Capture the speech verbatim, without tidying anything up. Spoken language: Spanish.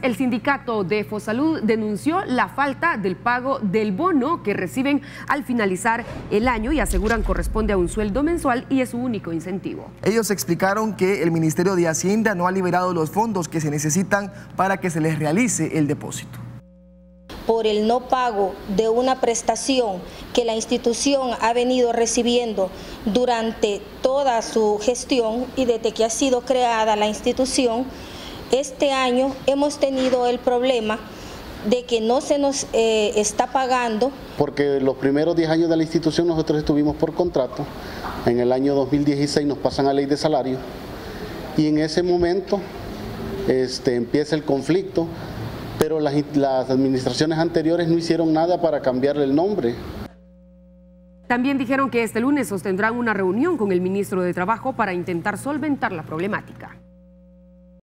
El sindicato de Fosalud denunció la falta del pago del bono que reciben al finalizar el año y aseguran corresponde a un sueldo mensual y es su único incentivo. Ellos explicaron que el Ministerio de Hacienda no ha liberado los fondos que se necesitan para que se les realice el depósito. Por el no pago de una prestación que la institución ha venido recibiendo durante toda su gestión y desde que ha sido creada la institución, este año hemos tenido el problema de que no se nos eh, está pagando. Porque los primeros diez años de la institución nosotros estuvimos por contrato, en el año dos mil dieciséis nos pasan a ley de salario y en ese momento este, empieza el conflicto, pero las, las administraciones anteriores no hicieron nada para cambiarle el nombre. También dijeron que este lunes sostendrán una reunión con el ministro de Trabajo para intentar solventar la problemática.